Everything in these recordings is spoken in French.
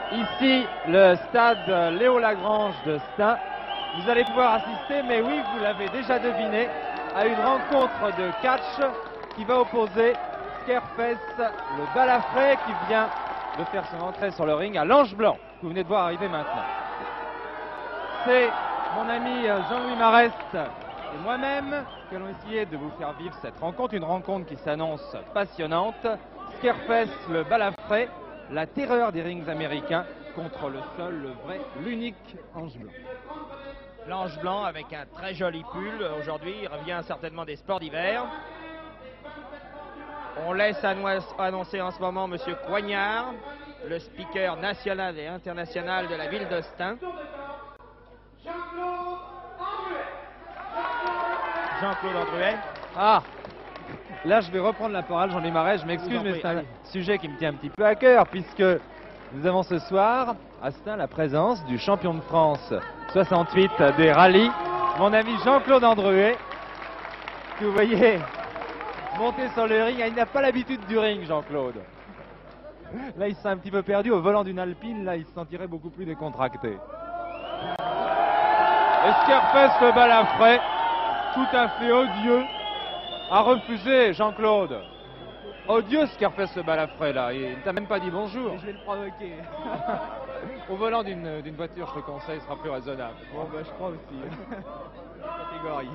Ici, le stade Léo Lagrange de Stein. Vous allez pouvoir assister, mais oui, vous l'avez déjà deviné, à une rencontre de catch qui va opposer Scarface, le balafré, qui vient de faire son entrée sur le ring, à l'Ange Blanc, que vous venez de voir arriver maintenant. C'est mon ami Jean-Louis Marest et moi-même qui allons essayer de vous faire vivre cette rencontre, une rencontre qui s'annonce passionnante. Scarface, le balafré, la terreur des rings américains contre le seul, le vrai, l'unique Ange Blanc. L'Ange Blanc avec un très joli pull. Aujourd'hui, il revient certainement des sports d'hiver. On laisse annoncer en ce moment M. Coignard, le speaker national et international de la ville de Stein. Jean-Claude Andruet. Ah, là je vais reprendre la parole, Jean-Louis Marest, je m'excuse, mais c'est un sujet qui me tient un petit peu à cœur, puisque nous avons ce soir à Stein la présence du champion de France 68 des rallyes, mon ami Jean-Claude Andruet, que vous voyez monter sur le ring. Il n'a pas l'habitude du ring, Jean-Claude. Là, il se sent un petit peu perdu au volant d'une Alpine, là, il se sentirait beaucoup plus décontracté. Et Scarface, le balafré, tout à fait odieux, a refusé, Jean-Claude. Odieux, Scarface, le balafré, là. Il ne t'a même pas dit bonjour. Je vais le provoquer. Au volant d'une voiture, je te conseille, ce sera plus raisonnable. Bon, bah, je crois aussi. Catégorie.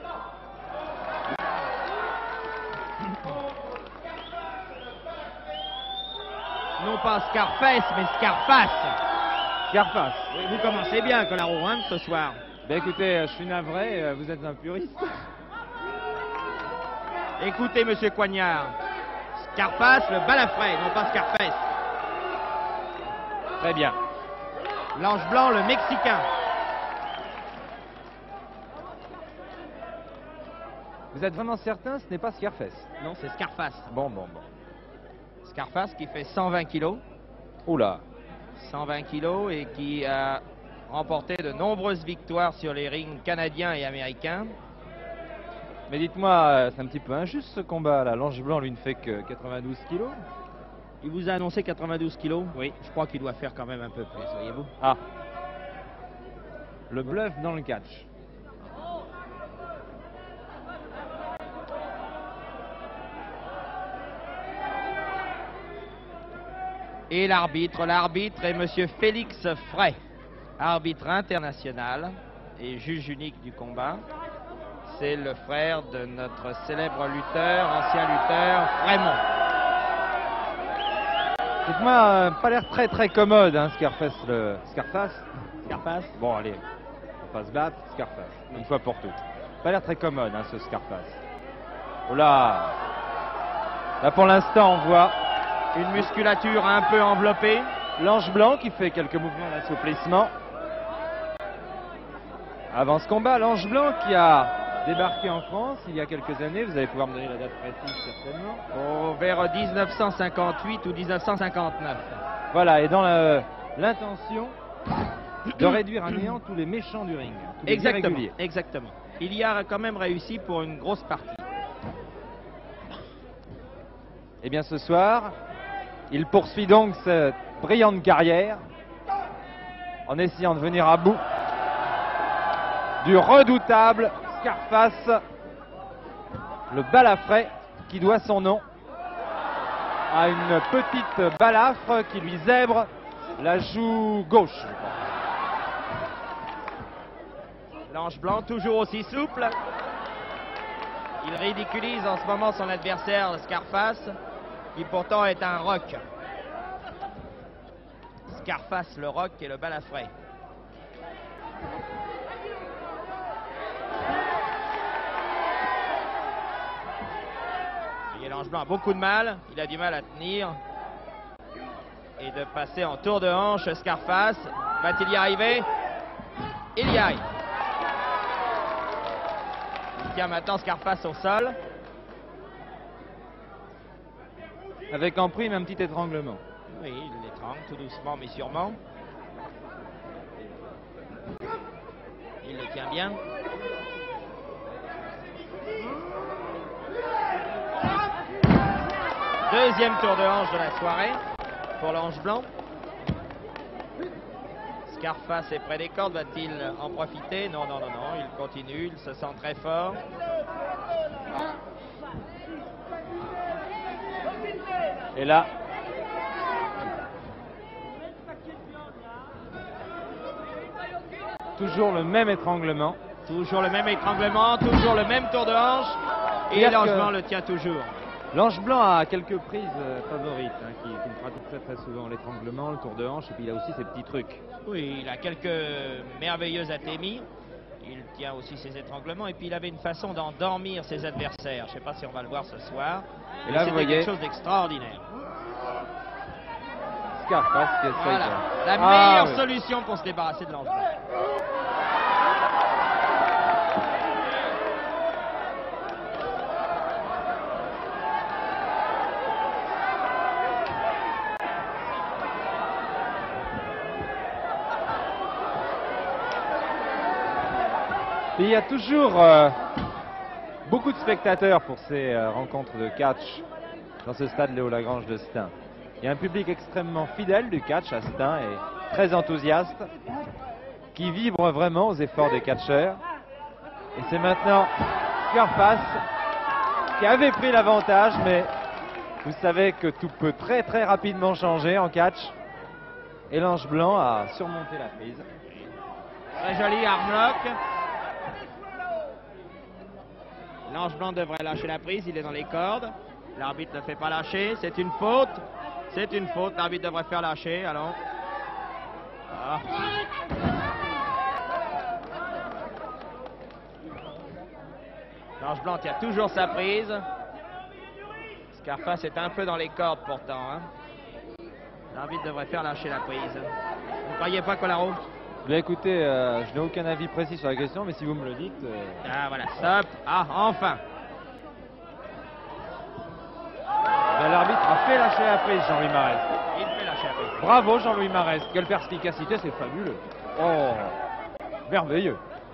Non pas Scarface, mais Scarface. Scarface. Vous commencez bien, Colaro, hein, ce soir. Ben écoutez, je suis navré, vous êtes un puriste. Écoutez, Monsieur Coignard. Scarface, le balafré, non pas Scarface. Très bien. L'Ange Blanc, le Mexicain. Vous êtes vraiment certain, ce n'est pas Scarface? Non, c'est Scarface. Bon. Scarface qui fait 120 kilos. Oula. 120 kilos et qui a remporté de nombreuses victoires sur les rings canadiens et américains. Mais dites-moi, c'est un petit peu injuste ce combat là. L'Ange Blanc, lui, ne fait que 92 kilos. Il vous a annoncé 92 kilos? Oui, je crois qu'il doit faire quand même un peu plus, voyez-vous. Ah. Le bluff dans le catch. Et l'arbitre est Monsieur Félix Fray, arbitre international et juge unique du combat. C'est le frère de notre célèbre lutteur, ancien lutteur, Raymond. Dites-moi, pas l'air très commode, hein, Scarface, le Scarface. Scarface. Bon, allez, on va se battre, Scarface, une fois pour toutes. Pas l'air très commode, hein, ce Scarface. Oh là, là pour l'instant, on voit une musculature un peu enveloppée. L'Ange Blanc qui fait quelques mouvements d'assouplissement. Avant ce combat, l'Ange Blanc qui a débarqué en France il y a quelques années. Vous allez pouvoir me donner la date précise certainement. Oh, vers 1958 ou 1959. Voilà, et dans l'intention de réduire à néant tous les méchants du ring. Exactement. Il y a quand même réussi pour une grosse partie. Et bien ce soir, il poursuit donc cette brillante carrière en essayant de venir à bout du redoutable Scarface, le balafré, qui doit son nom à une petite balafre qui lui zèbre la joue gauche. L'Ange Blanc toujours aussi souple. Il ridiculise en ce moment son adversaire, le Scarface, qui pourtant est un rock. Scarface, le rock, et le balafré. Et l'Ange Blanc a beaucoup de mal, il a du mal à tenir. Et de passer en tour de hanche, Scarface, va-t-il y arriver? Il y arrive. Il tient maintenant Scarface au sol. Avec en prime un petit étranglement. Oui, il l'étrangle tout doucement mais sûrement. Il le tient bien. Deuxième tour de hanche de la soirée pour l'Ange Blanc. Scarface est près des cordes, va-t-il en profiter? Non, non, non, non, il continue, il se sent très fort. Et là, toujours le même étranglement. Toujours le même étranglement, toujours le même tour de hanche. Et l'ange blanc le tient toujours. L'ange blanc a quelques prises favorites, hein, qui pratique très souvent l'étranglement, le tour de hanche, et puis il a aussi ses petits trucs. Oui, il a quelques merveilleux atémies. Il tient aussi ses étranglements et puis il avait une façon d'endormir ses adversaires. Je ne sais pas si on va le voir ce soir. Et là, vous voyez quelque chose d'extraordinaire. Scarface qui essaye Voilà, de... la meilleure solution pour se débarrasser de l'ange blanc. Il y a toujours beaucoup de spectateurs pour ces rencontres de catch dans ce stade Léo Lagrange de Stein. Il y a un public extrêmement fidèle du catch à Stein et très enthousiaste, qui vibre vraiment aux efforts des catcheurs. Et c'est maintenant Scarface qui avait pris l'avantage, mais vous savez que tout peut très rapidement changer en catch. Et l'ange blanc a surmonté la prise. Très joli armlock. L'ange blanc devrait lâcher la prise, il est dans les cordes. L'arbitre ne fait pas lâcher, c'est une faute. C'est une faute, l'arbitre devrait faire lâcher, allons. Ah. L'ange blanc tient toujours sa prise. Scarface est un peu dans les cordes pourtant. Hein. L'arbitre devrait faire lâcher la prise. Vous ne croyez pas, Colaro? Bien écoutez, je n'ai aucun avis précis sur la question, mais si vous me le dites... Ah voilà, stop. Ah, enfin. Ben, l'arbitre a fait lâcher la prise, Jean-Louis Marest. Il fait lâcher la prise. Bravo Jean-Louis Marest, quelle perspicacité, c'est fabuleux. Oh, merveilleux.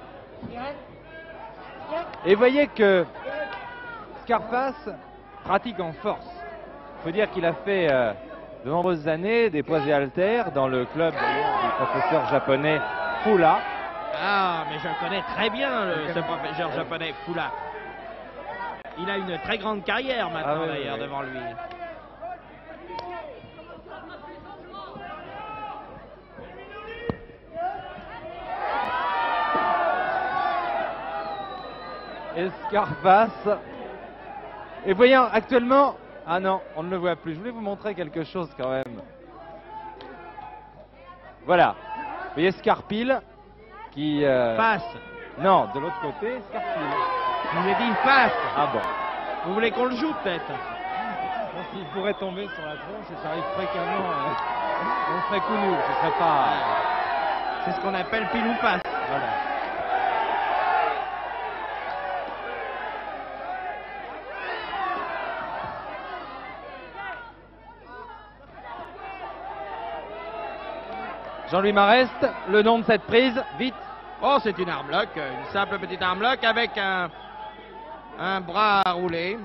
Et voyez que Scarface pratique en force. Il faut dire qu'il a fait de nombreuses années des poids et haltères dans le club du professeur japonais Fula. Ah, mais je connais très bien ce professeur japonais Fula. Il a une très grande carrière maintenant d'ailleurs devant lui. Et Scarface. Et voyons actuellement... Ah non, on ne le voit plus. Je voulais vous montrer quelque chose quand même. Voilà. Vous voyez Scarpille qui... Face. Non, de l'autre côté, Scarpille. Je vous ai dit face. Ah bon. Vous voulez qu'on le joue peut-être? Il pourrait tomber sur la tronche et ça arrive fréquemment. On ferait coup nul, ce serait pas... C'est ce qu'on appelle pile ou face. Voilà. Jean-Louis Marest, le nom de cette prise, vite. Oh, c'est une armlock, une simple petite armlock avec un bras à rouler.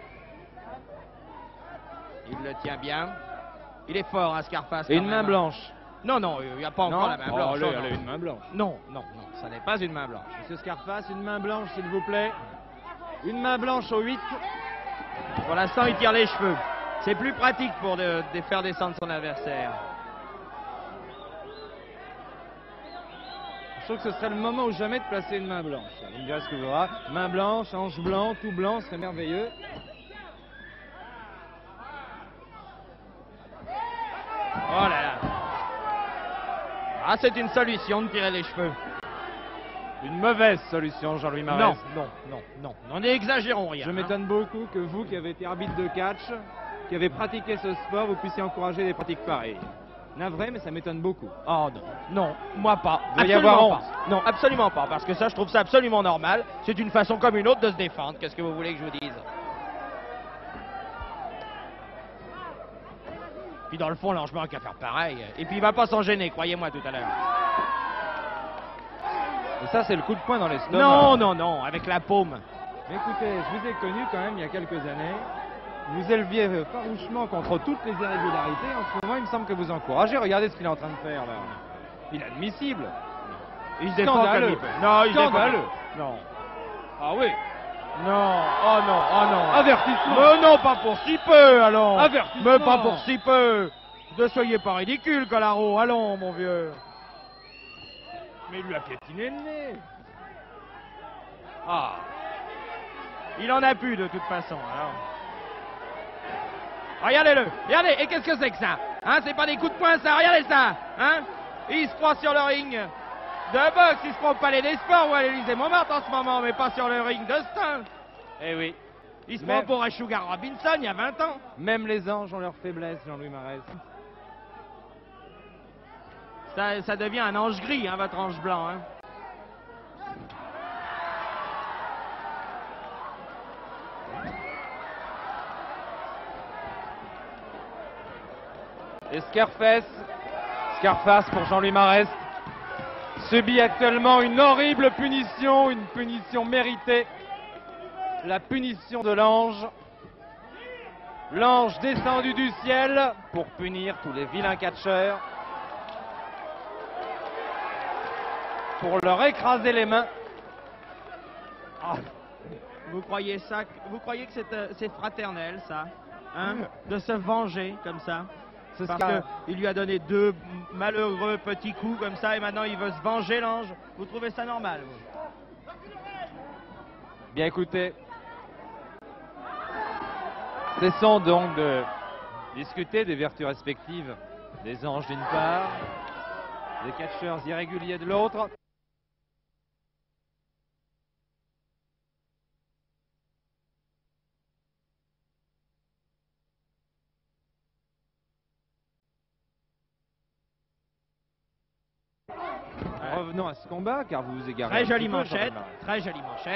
Il le tient bien. Il est fort, hein, Scarface. Et une main blanche. Non, non, il n'y a pas encore la main blanche. Oh, allez, une main blanche. Non, non, non, ça n'est pas une main blanche. Monsieur Scarface, une main blanche, s'il vous plaît. Une main blanche au 8. Pour l'instant, il tire les cheveux. C'est plus pratique pour faire descendre son adversaire. Je trouve que ce serait le moment ou jamais de placer une main blanche. Vous me direz ce que vous aurez. Main blanche, hanche blanc, tout blanc, c'est merveilleux. Oh là là. Ah, c'est une solution de tirer les cheveux. Une mauvaise solution, Jean-Louis Marest. Non, n'exagérons rien. Je m'étonne beaucoup que vous, qui avez été arbitre de catch, qui avez pratiqué ce sport, vous puissiez encourager des pratiques pareilles. Navré, mais ça m'étonne beaucoup. Oh non, moi pas. Il doit y avoir honte. Non, absolument pas, parce que ça, je trouve ça absolument normal. C'est une façon comme une autre de se défendre. Qu'est-ce que vous voulez que je vous dise? Puis dans le fond, l'ange blanc qu'à faire pareil. Et puis il va pas s'en gêner, croyez-moi tout à l'heure. Et ça, c'est le coup de poing dans l'estomac. Non, avec la paume. Mais écoutez, je vous ai connu quand même il y a quelques années. Vous éleviez farouchement contre toutes les irrégularités. En ce moment, il me semble que vous encouragez. Regardez ce qu'il est en train de faire là. Inadmissible. Il se défend comme Scandaleux. il peut. Non, il se défend. Scandaleux. Non. Ah oui. Non. Oh non, oh non. Avertissement. Mais non, pas pour si peu, allons. Avertissement. Mais pas pour si peu. Ne soyez pas ridicule, Colaro. Allons, mon vieux. Mais il lui a piétiné le nez. Ah. Il en a plus de toute façon, alors. Regardez-le. Regardez. Et qu'est-ce que c'est que ça? Hein, c'est pas des coups de poing, ça. Regardez ça. Hein? Il se croit sur le ring de boxe. Il se croit au Palais des Sports ou à l'Élysée Montmartre en ce moment, mais pas sur le ring de Stein. Eh oui. Il se Mais- prend pour un Sugar Robinson il y a 20 ans. Même les anges ont leur faiblesse, Jean-Louis Marès. Ça devient un ange gris, hein, votre ange blanc. Hein. Et Scarface pour Jean-Louis Marès, subit actuellement une horrible punition, une punition méritée. La punition de l'ange. L'ange descendu du ciel pour punir tous les vilains catcheurs. Pour leur écraser les mains. Ah, Vous croyez que c'est fraternel, ça, hein, de se venger comme ça? ce Parce sera- qu'il lui a donné 2 malheureux petits coups comme ça et maintenant il veut se venger, l'ange. Vous trouvez ça normal, vous? Bien écoutez, cessons donc de discuter des vertus respectives des anges d'une part, des catcheurs irréguliers de l'autre. Revenons à ce combat car vous vous égarez. Très un jolie petit peu, manchette, Jean-Louis Marès. très jolie manchette.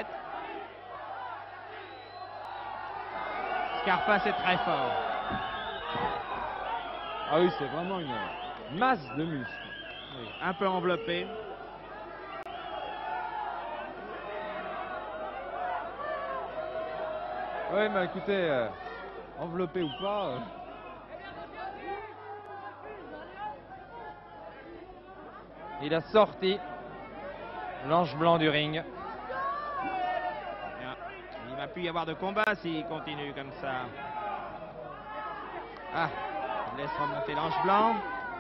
Scarface est très fort. Ah oui, c'est vraiment une masse de muscles. Oui, un peu enveloppé. Oui, mais écoutez, enveloppé ou pas. Il a sorti l'ange blanc du ring. Bien. Il va plus y avoir de combat s'il continue comme ça. Ah, il laisse remonter l'ange blanc.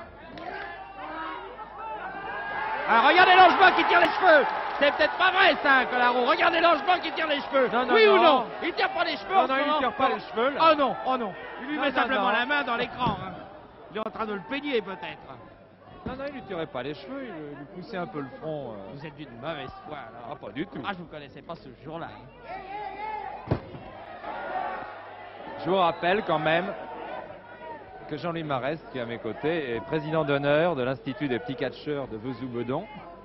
Ah, regardez l'ange blanc qui tire les cheveux. C'est peut-être pas vrai ça, Colaro. Regardez l'ange blanc qui tire les cheveux. Non, non, oui ou non. non? Il tire pas les cheveux en Non, ce non, il moment. tire pas les cheveux, là. Oh non, oh non. Il lui Non, met non, simplement non. la main dans l'écran. Hein. Il est en train de le peigner peut-être. Non, non, il lui tirait pas les cheveux, il lui poussait un peu le front. Vous êtes d'une mauvaise foi alors. Ah, pas du tout. Ah, je vous connaissais pas ce jour-là. Hein. Je vous rappelle quand même que Jean-Louis Marès, qui est à mes côtés, est président d'honneur de l'Institut des petits catcheurs de Vesoux-Bedon.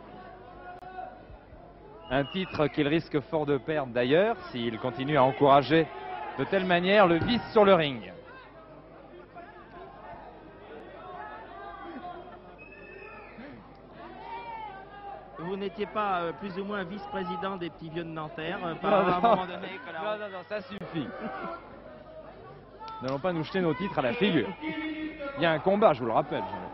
Un titre qu'il risque fort de perdre d'ailleurs s'il continue à encourager de telle manière le vice sur le ring. Vous n'étiez pas plus ou moins vice-président des petits vieux de Nanterre Non, à un non. moment donné, Colaro. Non, non, non, ça suffit. Nous n'allons pas nous jeter nos titres à la figure. Il y a un combat, je vous le rappelle. Jean-Louis.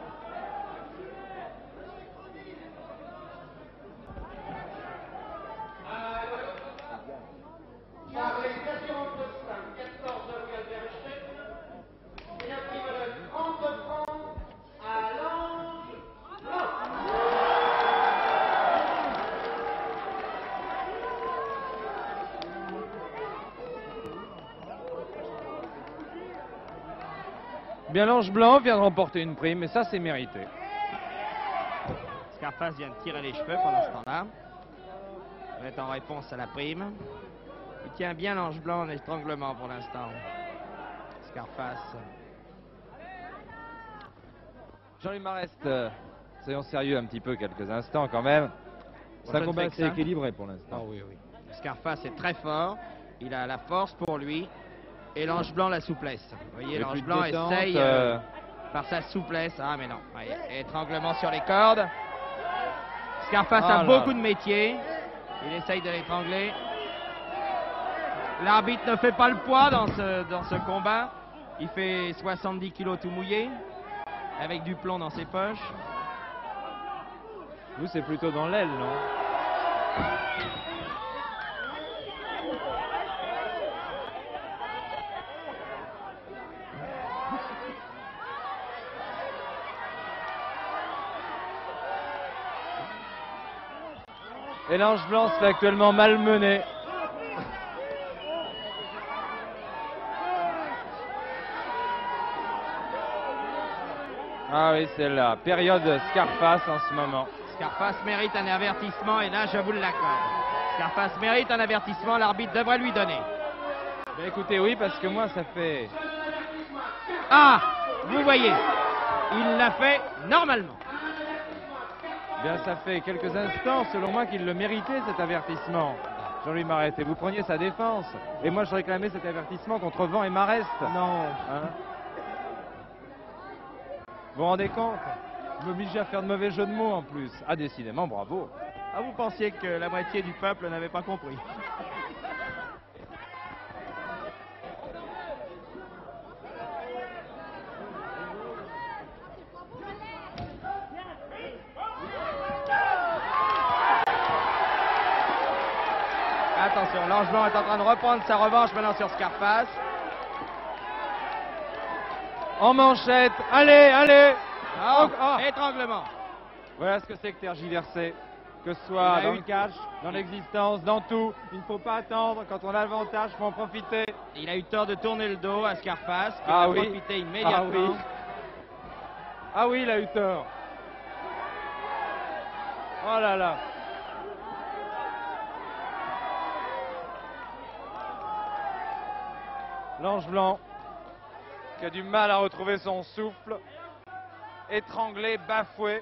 Bien, l'ange blanc vient de remporter une prime, et ça, c'est mérité. Scarface vient de tirer les cheveux pendant ce temps-là. Il est en réponse à la prime. Il tient bien l'ange blanc en étranglement pour l'instant. Scarface. Jean-Louis Marès, soyons sérieux un petit peu quelques instants quand même. C'est Je un ne combat fais que assez ça. équilibré pour l'instant. oui. Scarface est très fort. Il a la force pour lui. Et l'ange blanc la souplesse. Vous voyez, Et l'ange plus de blanc détente, essaye par sa souplesse. Ah mais non. Voyez, étranglement sur les cordes. Scarface Ah a là beaucoup là. de métier. Il essaye de l'étrangler. L'arbitre ne fait pas le poids dans ce combat. Il fait 70 kilos tout mouillé, avec du plomb dans ses poches. Vous, c'est plutôt dans l'aile, non? Et l'Ange Blanc se fait actuellement malmener. Ah oui, c'est la période Scarface en ce moment. Scarface mérite un avertissement et là, je vous l'accorde. Scarface mérite un avertissement, l'arbitre devrait lui donner. Ben écoutez, oui, parce que moi, ça fait... Ah, vous voyez, il l'a fait normalement. Bien, ça fait quelques instants, selon moi, qu'il le méritait, cet avertissement. Jean-Louis Marest, et vous preniez sa défense. Et moi, je réclamais cet avertissement contre Vent et Marest. Non. Hein? Vous vous rendez compte? Vous m'obligez à faire de mauvais jeux de mots en plus. Ah, décidément, bravo. Ah, vous pensiez que la moitié du peuple n'avait pas compris? Attention, l'Ange Blanc est en train de reprendre sa revanche maintenant sur Scarface. En manchette, allez, allez. Oh, Ah. étranglement. Voilà ce que c'est que tergiverser. Que ce soit Il a dans eu- le catch, dans l'existence, dans tout. Il ne faut pas attendre. Quand on a l'avantage, il faut en profiter. Il a eu tort de tourner le dos à Scarface, qui Ah a oui. profité Ah immédiatement. oui. Ah oui, il a eu tort. Oh là là. L'Ange Blanc qui a du mal à retrouver son souffle, étranglé, bafoué.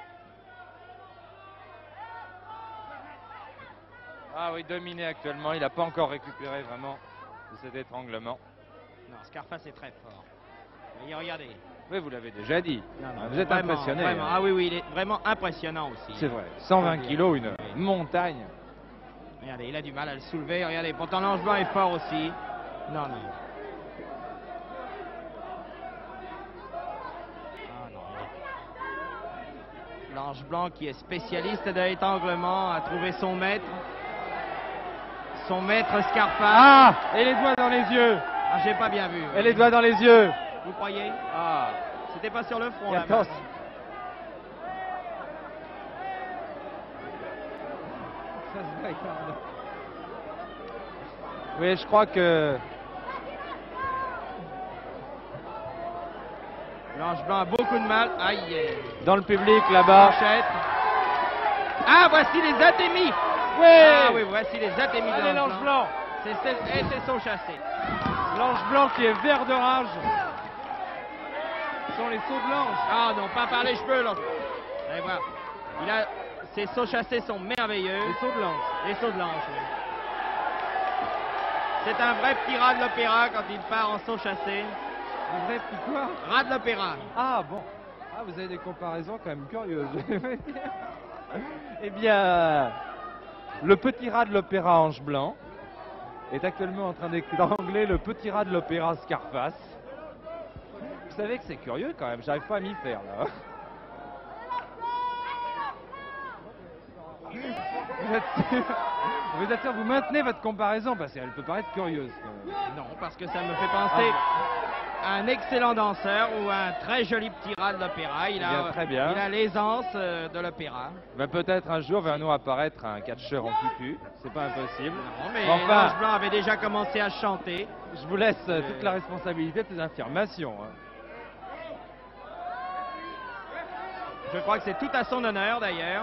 Ah oui, dominé actuellement, il n'a pas encore récupéré vraiment de cet étranglement. Non, Scarface est très fort. Et regardez. Oui, vous l'avez déjà dit. Non, Vous êtes vraiment, impressionné. vraiment. hein. Ah oui, oui, il est vraiment impressionnant aussi. C'est vrai. 120 Faut dire. kilos, une Oui. montagne. Regardez, il a du mal à le soulever. Regardez, pourtant l'Ange Blanc est fort aussi. Non, non. Ah non. L'Ange Blanc qui est spécialiste de l'étranglement a trouvé son maître. Son maître Scarface. Ah! Et les doigts dans les yeux. Ah, j'ai pas bien vu. Et les doigts dans les yeux. Vous croyez? Ah. C'était pas sur le front Et là. attention. Ça se regarde. Oui, je crois que L'Ange Blanc a beaucoup de mal. Aïe. dans le public là-bas. Manchette. Ah, voici les atémies. Oui! Ah oui, voici les atémies de Allez, l'Ange Blanc. C'est son chassé. L'Ange Blanc qui est vert de rage. Ce sont les sauts de l'ange. Ah non, pas par les cheveux, l'Ange. Allez voir. Ses sauts chassés sont merveilleux. Les sauts de l'ange. Les sauts de l'Ange. Oui. C'est un vrai petit rat de l'opéra quand il part en saut chassé. Un vrai petit quoi? Rat de l'opéra. Ah bon. Ah, vous avez des comparaisons quand même curieuses. Eh bien, le petit rat de l'opéra Ange Blanc est actuellement en train d'étrangler le petit rat de l'opéra Scarface. Vous savez que c'est curieux quand même, j'arrive pas à m'y faire là. Vous êtes sûr, vous maintenez votre comparaison parce qu'elle peut paraître curieuse quand même. Non, parce que ça me fait penser à un excellent danseur ou un très joli petit rat de l'opéra. Il bien, très bien. Il a l'aisance de l'opéra. Ben, peut-être un jour verra-nous apparaître un catcheur en tutu, c'est pas impossible. Non, mais Enfin, l'Ange Blanc avait déjà commencé à chanter. je vous laisse toute la responsabilité de ces affirmations. hein. Je crois que c'est tout à son honneur d'ailleurs.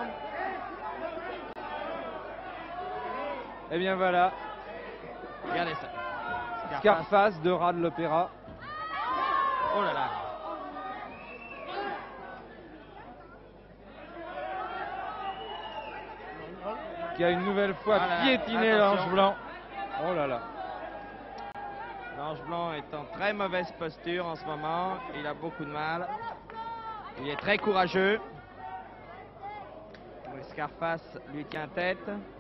Eh bien voilà, Regardez ça. Scarface de rat de l'opéra. Oh là là. Qui a une nouvelle fois Voilà, piétiné attention. l'Ange Blanc. Oh là là. L'Ange Blanc est en très mauvaise posture en ce moment. Il a beaucoup de mal. Il est très courageux. Le Scarface lui tient tête.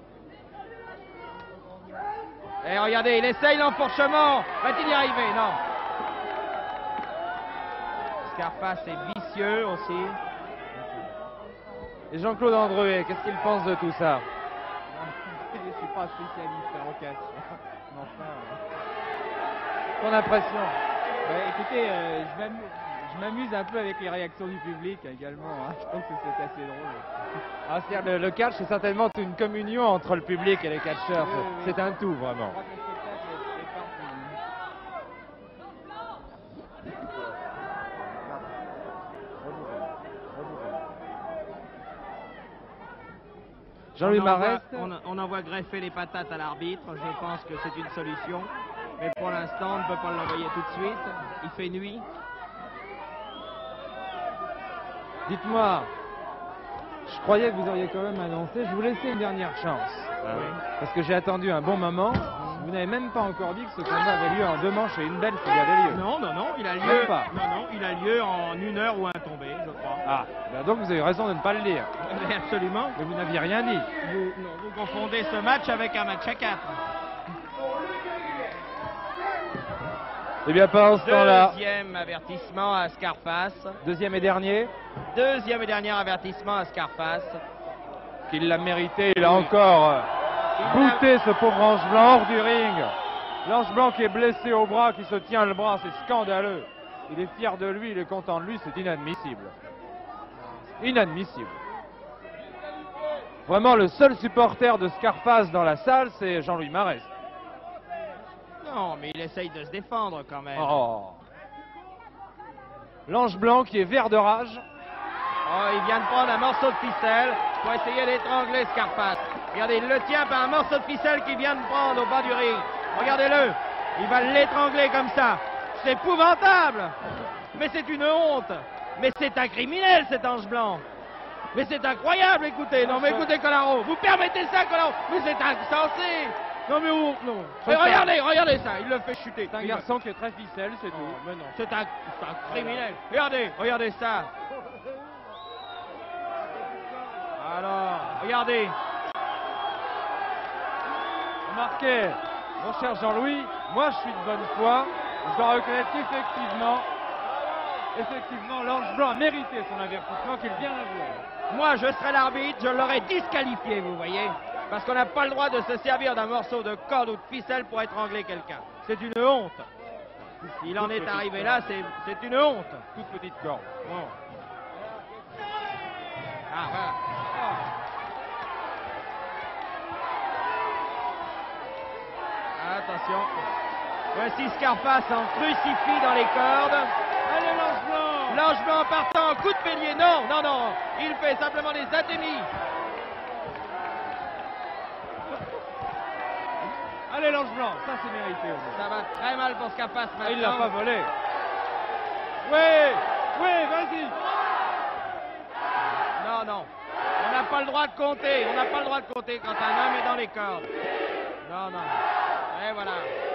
Et regardez, il essaye l'enfourchement. Va-t-il y arriver? Non. Scarface est vicieux aussi. Et Jean-Claude Andruet, qu'est-ce qu'il pense de tout ça? Je ne suis pas spécialiste en catch. Mais enfin, Ton impression? écoutez, je m'amuse un peu avec les réactions du public également. Hein. Je trouve que c'est assez drôle. Ah, c'est-à-dire le catch, c'est certainement une communion entre le public et les catcheurs. Oui, oui. C'est un tout, vraiment. Je crois que le spectacle est partout. Jean-Louis Marest, On envoie greffer les patates à l'arbitre. Je pense que c'est une solution. Mais pour l'instant, on ne peut pas l'envoyer tout de suite. Il fait nuit. dites-moi, je croyais que vous auriez quand même annoncé, je vous laissais une dernière chance. Oui. Parce que j'ai attendu un bon moment. Vous n'avez même pas encore dit que ce combat avait lieu en 2 manches et une belle s'il y avait lieu. Non, il a Même lieu. pas. Non, il a lieu en 1 heure ou un tombé, je crois. Ah, ben donc vous avez raison de ne pas le dire. Mais absolument. Mais vous n'aviez rien dit. Vous confondez ce match avec un match à 4. Eh bien, pendant ce temps-là, Deuxième avertissement à Scarface. deuxième et dernier, Deuxième et dernier avertissement à Scarface. qu'il l'a mérité, il a encore bouté ce pauvre Ange Blanc hors du ring. L'Ange Blanc qui est blessé au bras, qui se tient le bras, c'est scandaleux. Il est fier de lui, il est content de lui, c'est inadmissible. Inadmissible. Vraiment, le seul supporter de Scarface dans la salle, c'est Jean-Louis Marest. Non, mais il essaye de se défendre quand même. Oh. L'Ange Blanc qui est vert de rage. Oh, il vient de prendre un morceau de ficelle pour essayer d'étrangler Scarface. Regardez, il le tient par un morceau de ficelle qu'il vient de prendre au bas du ring. Regardez-le, il va l'étrangler comme ça. C'est épouvantable. Mais c'est une honte. Mais c'est un criminel cet Ange Blanc. Mais c'est incroyable, écoutez. Non mais écoutez Colaro, vous permettez ça Colaro? Mais c'est insensé. Non mais oh, non. Mais regardez ça, il le fait chuter. C'est un garçon qui est très ficelle, c'est tout. Mais non, c'est un criminel. Regardez ça. Alors, regardez. Remarquez, mon cher Jean-Louis, moi je suis de bonne foi. Je dois reconnaître qu'effectivement, l'Ange Blanc a mérité son avertissement qu'il vient d'avoir. Moi, je serais l'arbitre, je l'aurais disqualifié, vous voyez. Parce qu'on n'a pas le droit de se servir d'un morceau de corde ou de ficelle pour étrangler quelqu'un. C'est une honte. S'il en est arrivé là, c'est une honte. Toute petite corde. Bon. Ah, voilà. Attention. Voici Scarface en crucifix dans les cordes. Allez, l'Ange Blanc! L'Ange Blanc partant, coup de bélier. Non. Il fait simplement des atémies. Allez, l'Ange Blanc, ça c'est mérité. Ça va très mal pour Scarface maintenant. Ah, il l'a pas volé. Oui, vas-y. Non. On n'a pas le droit de compter. On n'a pas le droit de compter quand un homme est dans les cordes. Non. Et voilà.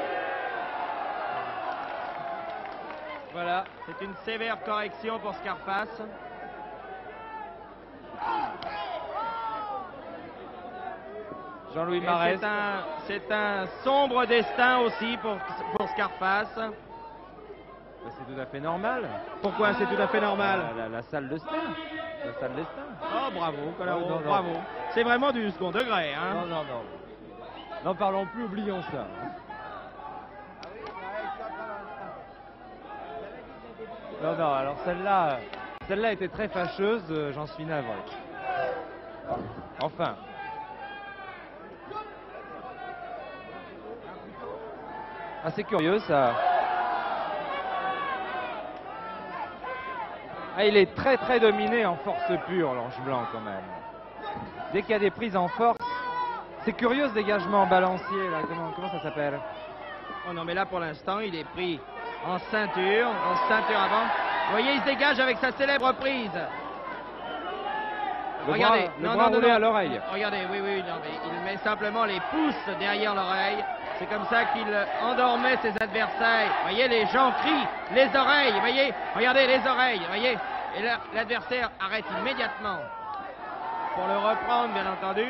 Voilà, c'est une sévère correction pour Scarface. Jean-Louis Et Marest. c'est un sombre destin aussi pour Scarface. C'est tout à fait normal. Pourquoi c'est tout à fait normal? La salle de Stein. La salle de Stein. Oh bravo, Colaro, non. bravo. C'est vraiment du second degré, hein? Non. N'en parlons plus, oublions ça. Non, alors celle-là était très fâcheuse, j'en suis navré. Enfin. Ah, c'est curieux ça. Ah, il est très dominé en force pure, l'Ange Blanc quand même. Dès qu'il y a des prises en force, c'est curieux ce dégagement en balancier là, comment ça s'appelle? Oh non, mais là pour l'instant il est pris en ceinture avant. Vous voyez, il se dégage avec sa célèbre prise. Regardez, le bras roulé à l'oreille. Regardez, oui, non, mais il met simplement les pouces derrière l'oreille. C'est comme ça qu'il endormait ses adversaires. Vous voyez, les gens crient, les oreilles, vous voyez, regardez les oreilles, vous voyez. Et l'adversaire arrête immédiatement pour le reprendre, bien entendu.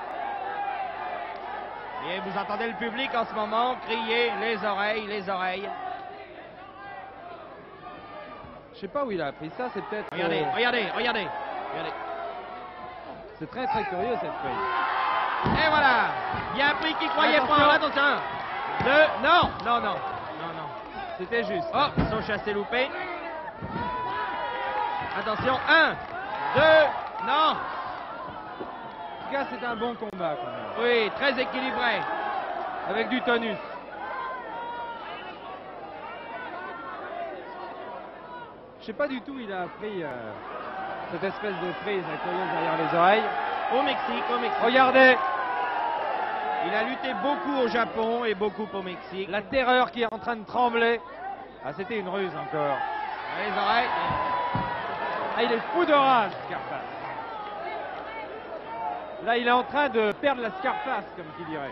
Et vous entendez le public en ce moment crier les oreilles. Je sais pas où il a appris ça, c'est peut-être... Regardez. C'est très très curieux cette prise. Et voilà. Bien pris qui croyait Attention. prendre. Attention. 1, 2. Non, non, non. Non, non. C'était juste. Oh, saut chassé loupé. Attention. 1, 2. Non. En tout cas, c'est un bon combat quand même. Oui, très équilibré. Avec du tonus. Je sais pas du tout, il a appris cette espèce de prise curieuse derrière les oreilles. Au Mexique, au Mexique. Regardez, Il a lutté beaucoup au Japon et beaucoup au Mexique. la terreur qui est en train de trembler. Ah, c'était une ruse encore. Les oreilles. Ah, il est fou de rage, Scarface. Là, il est en train de perdre la Scarface, comme qui dirait.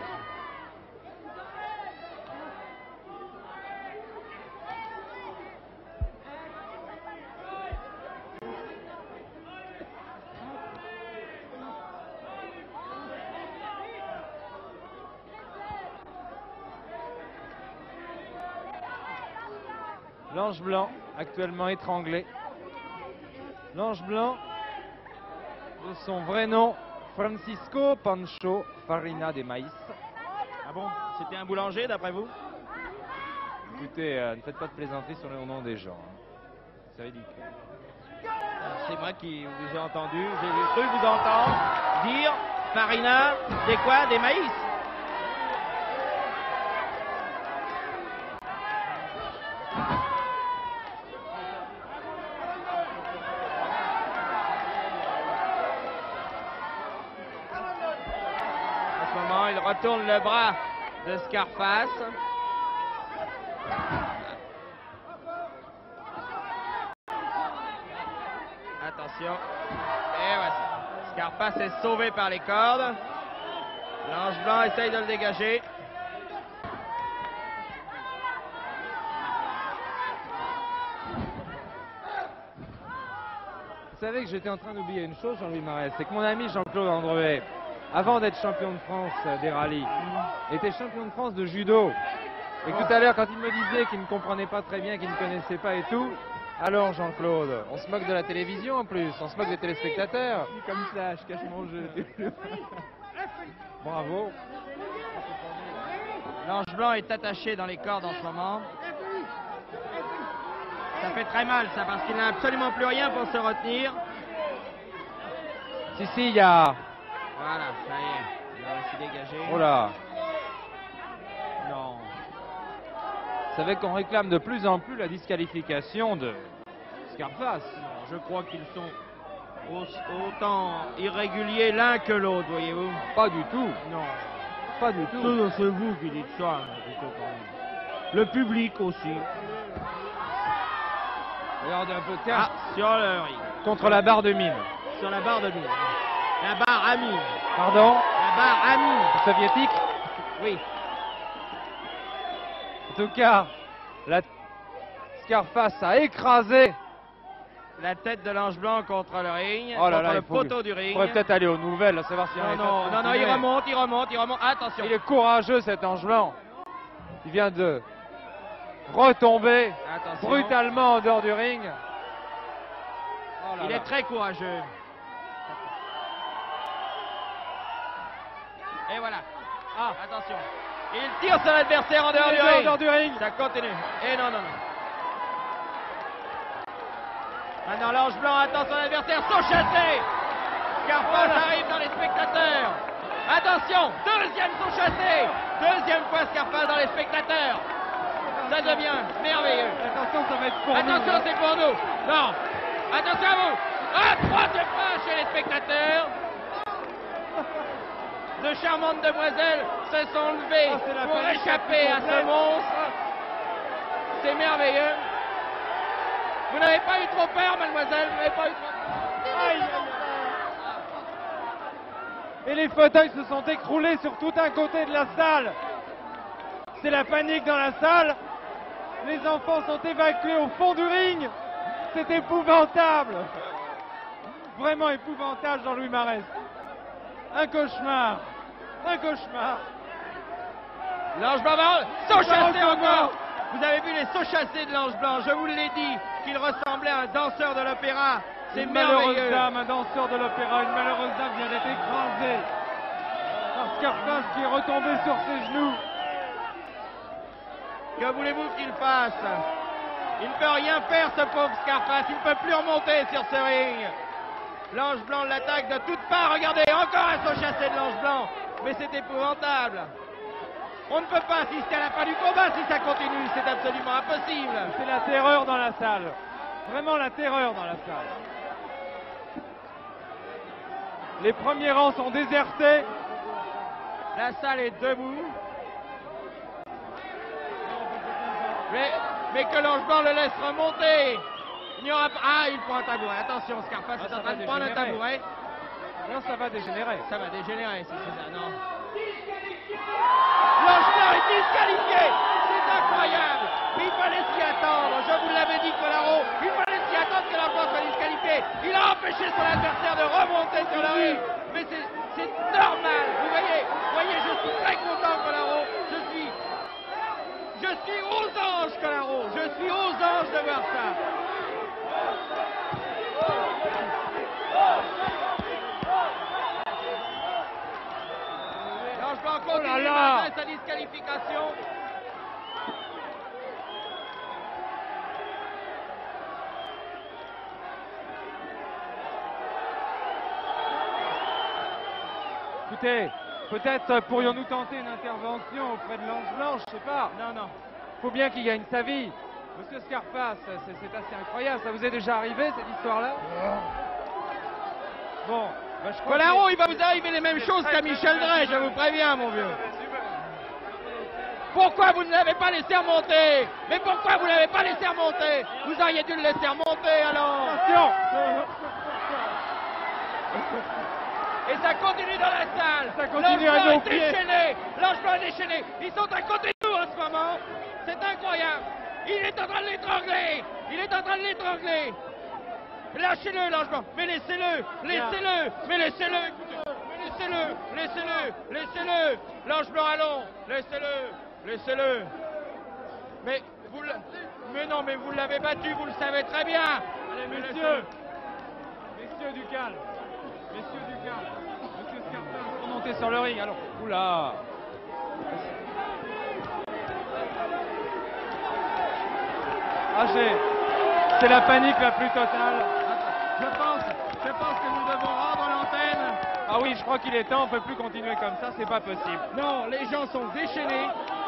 L'ange blanc, actuellement étranglé. L'ange blanc, de son vrai nom, Francisco Pancho Farina de Maíz. Ah bon? C'était un boulanger d'après vous? Écoutez, ne faites pas de plaisanterie sur le nom des gens. Hein. C'est ridicule. C'est moi qui vous ai entendu. J'ai cru vous entendre dire farina, des quoi? Des maïs? Il retourne le bras de Scarface. Attention. Et voici. Scarface est sauvé par les cordes. L'ange blanc essaye de le dégager. Vous savez que j'étais en train d'oublier une chose, Jean-Louis Marès, c'est que mon ami Jean-Claude Andrevet, avant d'être champion de France des rallyes, était champion de France de judo. Et tout à l'heure, quand il me disait qu'il ne comprenait pas très bien, qu'il ne connaissait pas et tout, alors Jean-Claude, on se moque de la télévision en plus, on se moque des téléspectateurs. Comme ça, je cache mon jeu. Bravo. L'ange blanc est attaché dans les cordes en ce moment. Ça fait très mal ça parce qu'il n'a absolument plus rien pour se retenir. Si, il y a... Voilà, ça y est. Il va se dégager. Oh là. Non. Vous savez qu'on réclame de plus en plus la disqualification de Scarface. Je crois qu'ils sont autant irréguliers l'un que l'autre, voyez-vous. Pas du tout. Non. Pas du tout. C'est vous qui dites ça. Le public aussi. Regardez un peu de cash. Sur le ring. Contre la barre de mine. Sur la barre de mine. La barre à mine. Pardon? La barre à mine. Soviétique? Oui. En tout cas, la Scarface a écrasé. La tête de l'ange blanc contre le ring. Oh là contre là, le poteau du ring. Il pourrait peut-être aller aux nouvelles, là, savoir s'il y en a Non, non, non, il remonte. Attention. Il est courageux cet ange blanc. Il vient de retomber Attention. brutalement en dehors du ring. Oh là Il là. est très courageux. Et voilà. Ah, Attention. Il tire sur l'adversaire en dehors il du est en ring. dehors du ring. Ça continue. Et non. Maintenant l'ange blanc attend son adversaire. Saut chassé. Scarface arrive dans les spectateurs. Attention. Deuxième saut chassé. Deuxième fois Scarface dans les spectateurs. Ça devient merveilleux. Attention, ça va être pour nous. Attention, c'est pour nous. Non. Attention à vous. Ah, troisième fois chez les spectateurs. De charmantes demoiselles se sont levées Ah, c'est la pour panique échapper la à plus ce complète. monstre. C'est merveilleux. Vous n'avez pas eu trop peur, mademoiselle. Vous n'avez pas eu trop peur. Aïe, aïe, aïe. Et les fauteuils se sont écroulés sur tout un côté de la salle. C'est la panique dans la salle. Les enfants sont évacués au fond du ring. C'est épouvantable. Vraiment épouvantable, Jean-Louis Marès. Un cauchemar. Un cauchemar. L'ange blanc, saut chassé recommence. encore. Vous avez vu les sauts chassés de l'ange blanc. Je vous l'ai dit qu'il ressemblait à un danseur de l'opéra. C'est Une malheureuse merveilleux. dame, un danseur de l'opéra, une malheureuse dame vient d'être écrasée par Scarface qui est retombé sur ses genoux. Que voulez-vous qu'il fasse? Il ne peut rien faire, ce pauvre Scarface. Il ne peut plus remonter sur ce ring. L'Ange Blanc l'attaque de toutes parts. Regardez, encore un saut chassé de l'Ange Blanc. Mais c'est épouvantable. On ne peut pas assister à la fin du combat si ça continue. C'est absolument impossible. C'est la terreur dans la salle. Vraiment la terreur dans la salle. Les premiers rangs sont désertés. La salle est debout. Mais que l'Ange Blanc le laisse remonter. Il n'y aura pas... Ah, il prend un tabouret. Attention, Scarface est en train de prendre un tabouret. Non, ça va dégénérer. Ça va dégénérer, c'est ça, non. L'Ange Blanc est disqualifié. C'est incroyable. Mais il fallait s'y attendre. Je vous l'avais dit, Colaro. Il fallait s'y attendre que l'Ange Blanc soit disqualifié. Il a empêché son adversaire de remonter sur le ring. Mais c'est normal. Vous voyez, je suis très content, Colaro. Je suis aux anges, Colaro. Je suis aux anges de voir ça. L'Ange Blanc continue malgré sa disqualification. Écoutez, peut-être pourrions-nous tenter une intervention auprès de l'Ange Blanc, je sais pas. Non. Faut bien qu'il gagne sa vie. Monsieur Scarface, c'est assez incroyable. Ça vous est déjà arrivé, cette histoire-là? Bon, bah, je crois Colaro, il va vous arriver les mêmes choses qu'à Michel Drey, je vous préviens, mon vieux. Pourquoi vous ne l'avez pas laissé remonter? Mais pourquoi vous ne l'avez pas laissé remonter? Vous auriez dû le laisser remonter, alors. Attention! Et ça continue dans la salle. Ça continue à nos pieds. Déchaîné. L'Ange Blanc est déchaîné. Ils sont à côté de nous en ce moment. C'est incroyable. Il est en train de l'étrangler. Lâchez-le, l'Ange Blanc. Mais laissez-le. Mais laissez-le. Laissez-le. L'Ange Blanc, allons. Laissez-le. Mais vous l'avez battu, vous le savez très bien. Allez, messieurs du calme. Monsieur Scarface, remontez sur le ring. Allons. Oula. C'est la panique la plus totale. Je pense que nous devons rendre l'antenne. Ah oui, je crois qu'il est temps. On ne peut plus continuer comme ça. C'est pas possible. Non, les gens sont déchaînés.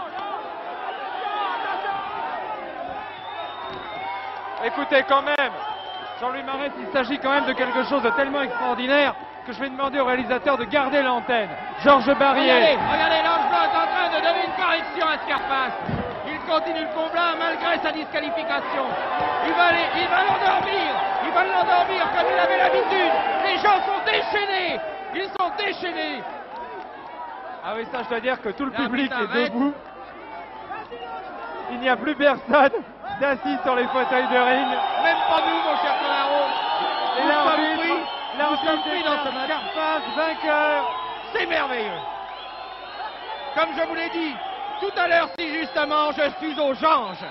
Écoutez, quand même, Jean-Louis Marais, il s'agit quand même de quelque chose de tellement extraordinaire que je vais demander au réalisateur de garder l'antenne. Georges Barrier. Regardez, l'Ange Blanc est en train de donner une correction à Scarface. Il continue le combat malgré sa disqualification. Il va l'endormir comme il avait l'habitude. Les gens sont déchaînés. Ils sont déchaînés. Ah oui, ça, je dois dire que tout le public L'arbitre est arrête. debout. Il n'y a plus personne d'assis sur les fauteuils de ring. Même pas nous, mon cher Colaro. Et Nous sommes pris dans ce match. Scarface, vainqueur. C'est merveilleux. Comme je vous l'ai dit tout à l'heure, si justement je suis aux anges.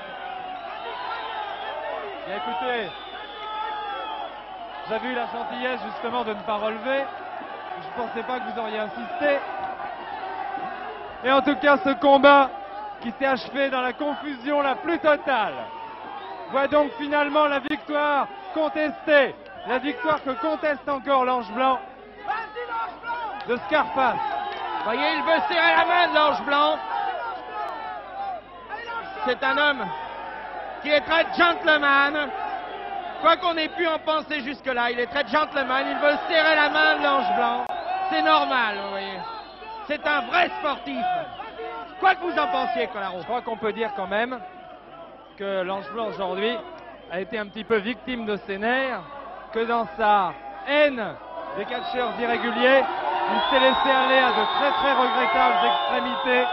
Bien, écoutez, j'avais eu la gentillesse justement de ne pas relever. Je ne pensais pas que vous auriez insisté. Et en tout cas, ce combat qui s'est achevé dans la confusion la plus totale voit donc finalement la victoire contestée. La victoire que conteste encore l'Ange Blanc de Scarface. Voyez, il veut serrer la main de l'Ange Blanc. C'est un homme qui est très gentleman. Quoi qu'on ait pu en penser jusque-là, il est très gentleman. Il veut serrer la main de l'Ange Blanc. C'est normal, vous voyez. C'est un vrai sportif. Quoi que vous en pensiez, Colaro. Je crois qu'on peut dire quand même que l'Ange Blanc aujourd'hui a été un petit peu victime de ses nerfs, que dans sa haine des catcheurs irréguliers, il s'est laissé aller à de très très regrettables extrémités.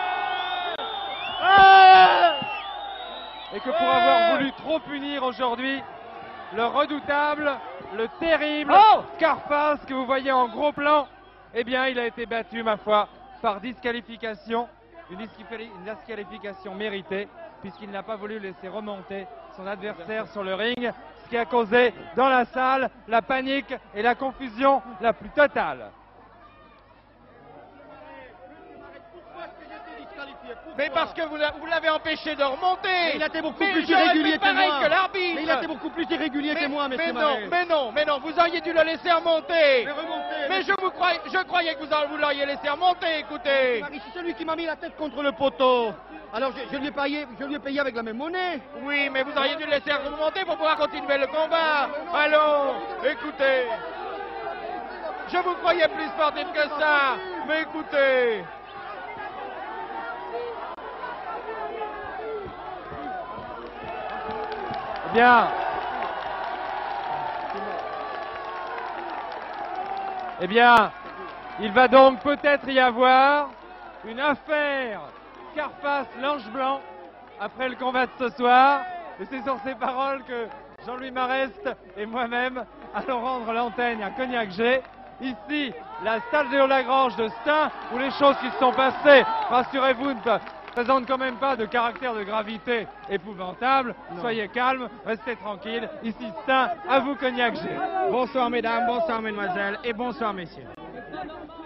Et que pour avoir voulu trop punir aujourd'hui, le redoutable, le terrible Scarface que vous voyez en gros plan, eh bien il a été battu, ma foi, par disqualification. Une disqualification méritée, puisqu'il n'a pas voulu laisser remonter son adversaire sur le ring. qui a causé dans la salle la panique et la confusion la plus totale. Mais parce que vous l'avez empêché de remonter. Mais il a été beaucoup plus irrégulier que moi. Que l'arbitre. Mais il a été beaucoup plus irrégulier que moi, monsieur Marais. Mais non, vous auriez dû le laisser remonter. Mais remontez. Mais je croyais que vous l'auriez laissé remonter, écoutez. Marie, c'est celui qui m'a mis la tête contre le poteau. Alors je lui ai payé avec la même monnaie. Oui, mais vous auriez dû le laisser remonter pour pouvoir continuer le combat. Allons, écoutez. Je vous croyais plus sportif que ça. Mais écoutez. Bien. Eh bien, il va donc peut-être y avoir une affaire Scarface-Lange Blanc après le combat de ce soir. Et c'est sur ces paroles que Jean-Louis Marest et moi-même allons rendre l'antenne à Cognac-G. Ici, la salle Léo-Lagrange de Stains, où les choses qui se sont passées, rassurez-vous, ne présentent quand même pas de caractère de gravité épouvantable. Non. Soyez calmes, restez tranquilles. Ici Stains, à vous Cognac-G. Bonsoir mesdames, bonsoir mesdemoiselles et bonsoir messieurs.